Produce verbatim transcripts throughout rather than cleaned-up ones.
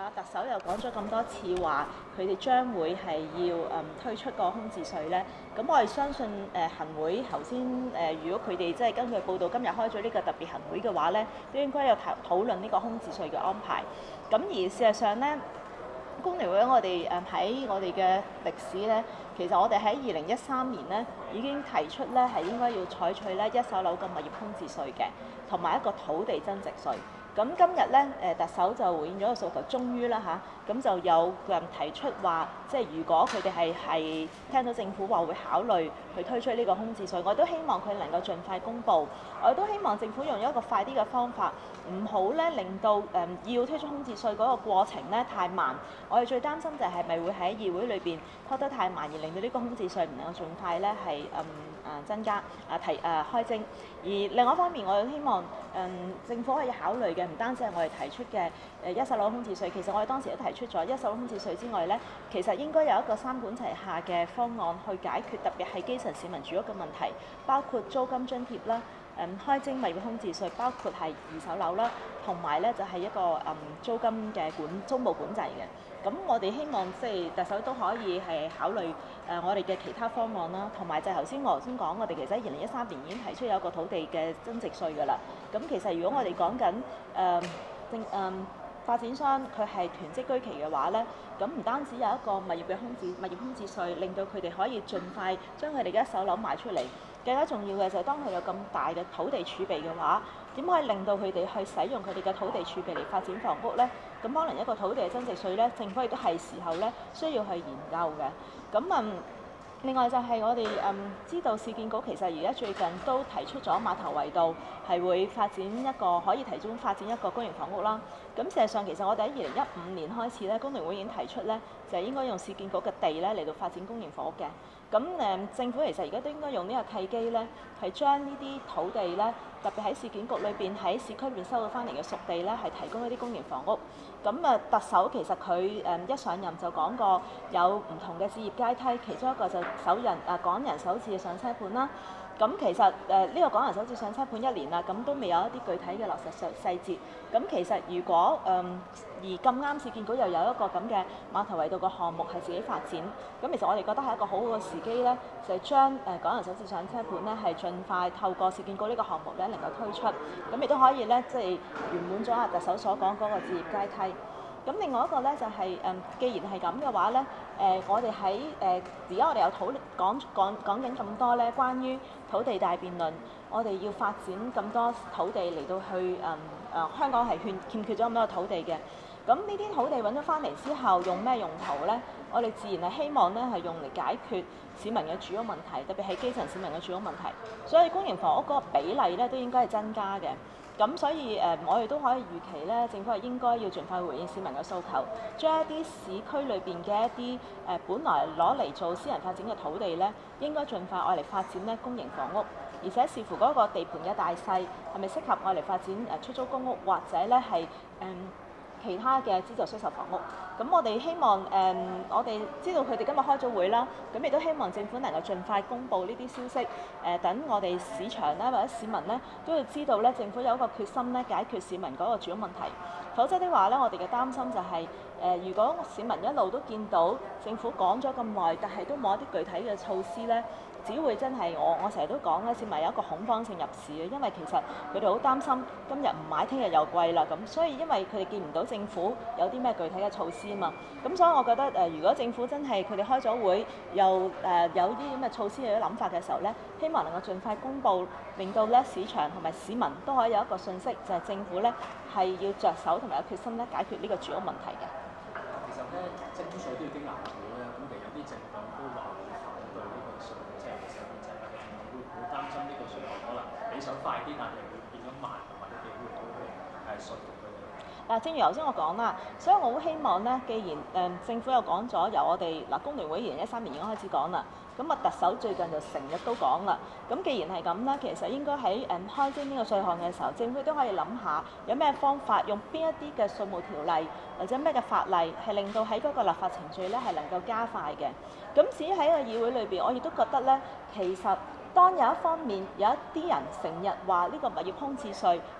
啦，特首又講咗咁多次話，佢哋將會係要誒、嗯、推出個空置稅咧。咁我哋相信誒、呃、行會頭先誒，如果佢哋即係根據報道今日開咗呢個特別行會嘅話咧，都應該有討討論呢個空置稅嘅安排。咁而事實上咧，工聯會我哋誒喺我哋嘅歷史咧，其實我哋喺二零一三年咧已經提出咧係應該要採取咧一手樓嘅物業空置稅嘅，同埋一個土地增值稅。咁今日咧，誒特首就回應咗個訴求，終於啦嚇，咁、啊、就有人提出話，即係如果佢哋係係聽到政府話會考慮去推出呢個空置稅，我都希望佢能夠盡快公佈，我都希望政府用一個快啲嘅方法，唔好咧令到誒、嗯、要推出空置稅嗰個過程咧太慢。我哋最擔心就係咪會喺議會裏邊拖得太慢，而令到呢個空置稅唔能夠盡快咧係嗯啊增加啊提啊開徵。而另外一方面，我哋希望嗯政府可以考慮嘅唔單止係我哋提出嘅誒一手樓空置稅，其實我哋當時都提出咗一手樓空置稅之外咧，其實應該有一個三管齊下嘅方案去解決特別係基層市民住屋嘅問題，包括租金津貼啦。誒、嗯、開徵物業空置稅，包括係二手樓啦，同埋咧就係、是、一個誒、嗯、租金嘅管租務管制嘅。咁我哋希望即係特首都可以係考慮誒、呃、我哋嘅其他方案啦，同埋就係頭先我頭先講，我哋其實喺二零一三年已經提出有一個土地嘅增值稅㗎啦。咁其實如果我哋講緊誒政誒發展商佢係囤積居奇嘅話咧，咁唔單止有一個物業嘅空置物業空置稅，令到佢哋可以盡快將佢哋嘅一手樓賣出嚟。更加重要嘅就係當佢有咁大嘅土地儲備嘅話，點可以令到佢哋去使用佢哋嘅土地儲備嚟發展房屋呢？咁可能一個土地嘅增值稅呢，政府亦都係時候呢需要去研究嘅。咁嗯，另外就係我哋嗯知道市建局其實而家最近都提出咗馬頭圍道係會發展一個可以提供發展一個公營房屋啦。咁事實上其實我哋喺二零一五年開始咧，工聯會已經提出咧，就係應該用市建局嘅地咧嚟到發展公營房屋嘅。咁誒政府其實而家都應該用呢個契機咧，係將呢啲土地咧，特別喺市建局裏邊喺市區裏邊收到翻嚟嘅熟地咧，係提供一啲公營房屋。咁誒特首其實佢誒一上任就講過有唔同嘅置業階梯，其中一個就首人誒港人首次嘅上車盤啦。咁其實誒呢、呃這個港人首次上車盤一年啦，咁都未有一啲具體嘅落實細細節。咁其實如果誒、呃、而咁啱市建局又有一個咁嘅馬頭圍道嘅項目係自己發展，咁其實我哋覺得係一個好好嘅時機咧，就係、是、將誒、呃、港人首次上車盤咧係盡快透過市建局呢個項目咧能夠推出，咁亦都可以咧即係圓滿咗阿特首所講嗰個置業階梯。咁另外一個咧就係、是、誒，既然係咁嘅話咧，誒、呃、我哋喺誒而家我哋有討論講講講緊咁多咧，關於土地大辯論，我哋要發展咁多土地嚟到去誒誒、呃呃、香港係欠欠缺咗咁多土地嘅。咁呢啲土地揾咗翻嚟之後，用咩用途咧？我哋自然係希望咧係用嚟解決市民嘅住屋問題，特別係基層市民嘅住屋問題。所以公營房屋嗰個比例咧都應該係增加嘅。咁所以誒、呃，我哋都可以預期咧，政府係應該要盡快回應市民嘅訴求，將一啲市區裏邊嘅一啲誒、呃，本來攞嚟做私人發展嘅土地咧，應該盡快愛嚟發展咧公營房屋，而且視乎嗰個地盤嘅大細，係咪適合愛嚟發展誒出租公屋，或者咧係誒其他嘅資助出售房屋。咁我哋希望誒、嗯，我哋知道佢哋今日開咗會啦，咁亦都希望政府能夠盡快公布呢啲消息，誒、呃、等我哋市場咧或者市民咧都要知道咧，政府有一個決心咧解決市民嗰個住屋問題。否則的話咧，我哋嘅擔心就係、是、誒、呃，如果市民一路都見到政府講咗咁耐，但係都冇一啲具體嘅措施咧，只會真係我我成日都講咧，市民有一個恐慌性入市嘅，因為其實佢哋好擔心今日唔買，聽日又貴啦，咁所以因為佢哋見唔到政府有啲咩具體嘅措施啊嘛，咁所以我覺得誒、呃，如果政府真係佢哋開咗會，又誒、呃、有啲咁嘅措施、有啲諗法嘅時候咧，希望能夠盡快公佈，令到咧市場同埋市民都可以有一個訊息，就係、是、政府咧係要着手同埋有決心咧解決呢個住屋問題嘅。 其實咧，徵稅都要經立法會咧，咁其實有啲政黨都話會反對呢個稅，即係其實建制派嘅政黨會唔會擔心呢個稅項可能你想快啲，但係會變咗慢，或者幾會唔會係説服佢哋？ 嗱，正如頭先我講啦，所以我好希望咧，既然誒、呃、政府又講咗，由我哋嗱工聯會二零一三年已經開始講啦，咁啊特首最近就成日都講啦。咁既然係咁咧，其實應該喺誒、呃、開徵呢個稅項嘅時候，政府都可以諗下有咩方法，用邊一啲嘅稅務條例或者咩嘅法例，係令到喺嗰個立法程序咧係能夠加快嘅。咁至於喺個議會裏邊，我亦都覺得咧，其實當有一方面有一啲人成日話呢個物業空置稅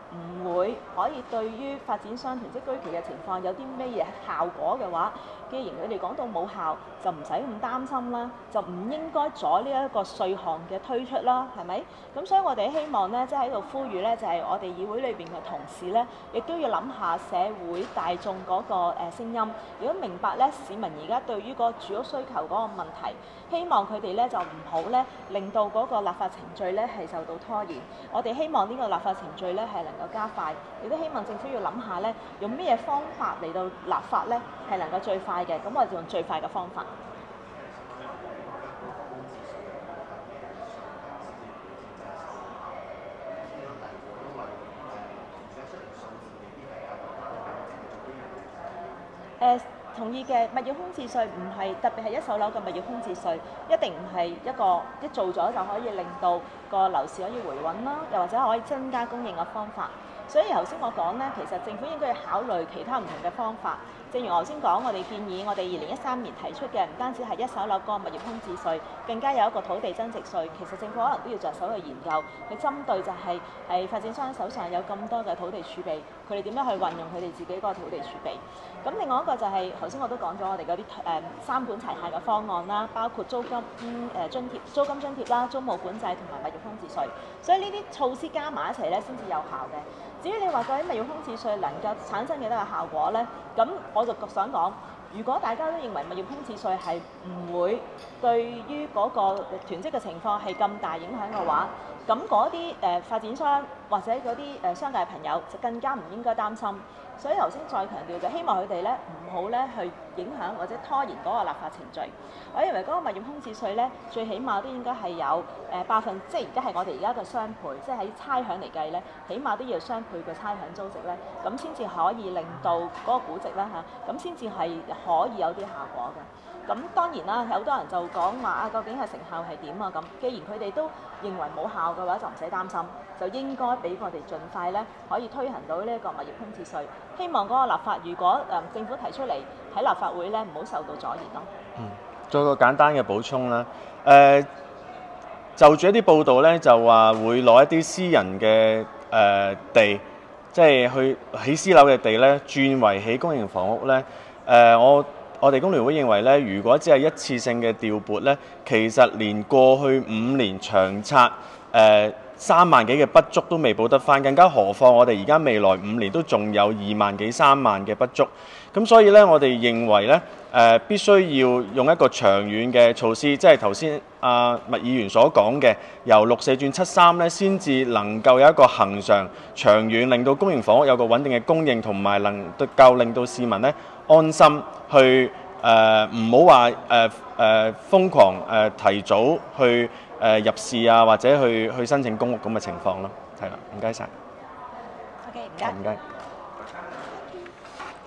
唔會可以對於發展商囤積居奇嘅情況有啲咩嘢效果嘅話，既然佢哋講到冇效，就唔使咁擔心啦，就唔應該阻呢一個稅項嘅推出啦，係咪？咁所以我哋希望咧，即係喺度呼籲咧，就係、是、我哋議會裏邊嘅同事咧，亦都要諗下社會大眾嗰個誒聲音。如果明白咧，市民而家對於個住屋需求嗰個問題，希望佢哋咧就唔好咧令到嗰個立法程序咧係受到拖延。我哋希望呢個立法程序咧係能夠加快，亦都希望政府要諗下咧，用咩嘢方法嚟到立法咧係能夠最快嘅。咁我哋就用最快嘅方法。誒、呃、同意嘅，物業空置稅唔係特別係一手樓嘅物業空置稅，一定唔係一個一做咗就可以令到個樓市可以回穩啦，又或者可以增加供應嘅方法。所以頭先我講咧，其實政府應該要考慮其他唔同嘅方法。正如我頭先講，我哋建議我哋二零一三年提出嘅，唔單止係一手樓個物業空置稅，更加有一個土地增值稅。其實政府可能都要着手去研究，去針對就係、是、係發展商手上有咁多嘅土地儲備，佢哋點樣去運用佢哋自己嗰個土地儲備。咁另外一個就係頭先我都講咗，我哋嗰啲誒三管齊下嘅方案啦，包括租金誒、嗯、津貼、租金津貼啦、租務管制同埋物業空置稅。所以呢啲措施加埋一齊咧，先至有效嘅。至於你話究竟物業空置稅能夠產生幾多嘅效果咧？咁我就想講，如果大家都認為物業空置稅係唔會對於嗰個囤積嘅情況係咁大影響嘅話，咁嗰啲誒發展商或者嗰啲誒商界朋友就更加唔應該擔心。所以頭先再強調就希望佢哋咧唔好咧去影響或者拖延嗰個立法程序。我認為嗰個物業空置稅咧，最起碼都應該係有誒百分，即係而家係我哋而家嘅雙倍，即係喺差餉嚟計咧，起碼都要雙倍嘅差餉租值咧，咁先至可以令到嗰個估值啦嚇，咁先至係可以有啲效果嘅。咁當然啦，有好多人就講話啊，究竟係成效係點啊？咁既然佢哋都認為冇效嘅話，就唔使擔心，就應該俾我哋盡快咧可以推行到呢一個物業空置稅。希望嗰個立法，如果誒、呃、政府提出嚟喺立法會咧，唔好受到阻延咯。 嗯，做個簡單嘅補充啦。誒、呃，就住一啲報道咧，就話會攞一啲私人嘅誒、呃、地，即係去起私樓嘅地咧，轉為起公營房屋咧。誒、呃，我我哋工聯會認為咧，如果只係一次性嘅調撥咧，其實連過去五年長策誒、呃三萬幾嘅不足都未補得翻，更加何況我哋而家未來五年都仲有二萬幾三萬嘅不足。咁所以咧，我哋認為咧，誒、呃、必須要用一個長遠嘅措施，即係頭先阿麥議員所講嘅，由六四轉七三咧，先至能夠有一個恆常長遠，令到公營房屋有個穩定嘅供應，同埋能夠令到市民咧安心去誒唔好話誒誒瘋狂誒、呃、提早去。誒、呃、入市啊，或者去去申請公屋咁嘅情況咯，係啦，唔該晒。 OK，唔該。 唔該。